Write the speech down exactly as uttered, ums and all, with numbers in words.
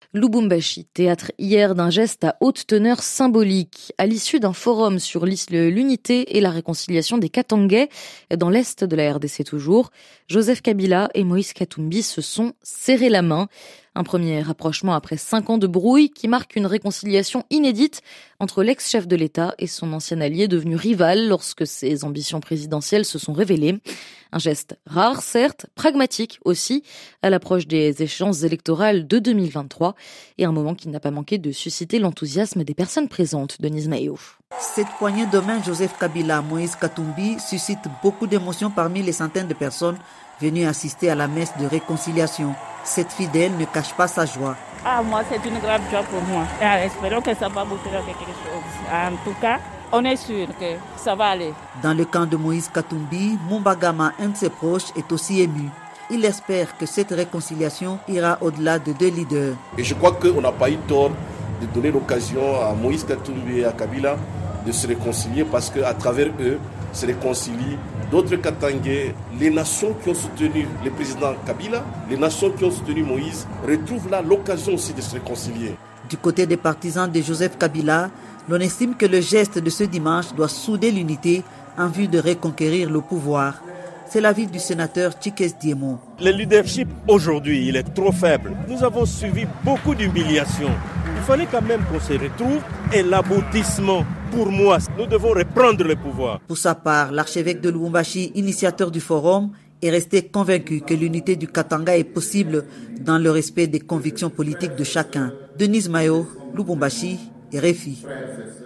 Lubumbashi, théâtre hier d'un geste à haute teneur symbolique. À l'issue d'un forum sur l'unité et la réconciliation des Katangais, dans l'est de la R D C toujours, Joseph Kabila et Moïse Katumbi se sont serrés la main. Un premier rapprochement après cinq ans de brouille qui marque une réconciliation inédite entre l'ex-chef de l'État et son ancien allié devenu rival lorsque ses ambitions présidentielles se sont révélées. Un geste rare, certes, pragmatique aussi, à l'approche des échéances électorales de deux mille vingt-trois, et un moment qui n'a pas manqué de susciter l'enthousiasme des personnes présentes, Denise Maillot. Cette poignée de main Joseph Kabila, Moïse Katumbi suscite beaucoup d'émotions parmi les centaines de personnes venues assister à la messe de réconciliation. Cette fidèle ne cache pas sa joie. Ah, moi, c'est une grave joie pour moi. Ah, espérons que ça va bouger quelque chose. En tout cas, on est sûr que ça va aller. Dans le camp de Moïse Katumbi, Mumbagama, un de ses proches, est aussi ému. Il espère que cette réconciliation ira au-delà de deux leaders. Et je crois qu'on n'a pas eu tort de donner l'occasion à Moïse Katumbi et à Kabila de se réconcilier parce qu'à travers eux se réconcilient d'autres Katangais. Les nations qui ont soutenu le président Kabila, les nations qui ont soutenu Moïse, retrouvent là l'occasion aussi de se réconcilier. Du côté des partisans de Joseph Kabila, l'on estime que le geste de ce dimanche doit souder l'unité en vue de reconquérir le pouvoir. C'est l'avis du sénateur Chikes Diemo. Le leadership aujourd'hui, il est trop faible. Nous avons suivi beaucoup d'humiliations. Il fallait quand même qu'on se retrouve et l'aboutissement, pour moi, nous devons reprendre le pouvoir. Pour sa part, l'archevêque de Lubumbashi, initiateur du forum, est resté convaincu que l'unité du Katanga est possible dans le respect des convictions politiques de chacun. Denise Mayo, Lubumbashi, R F I.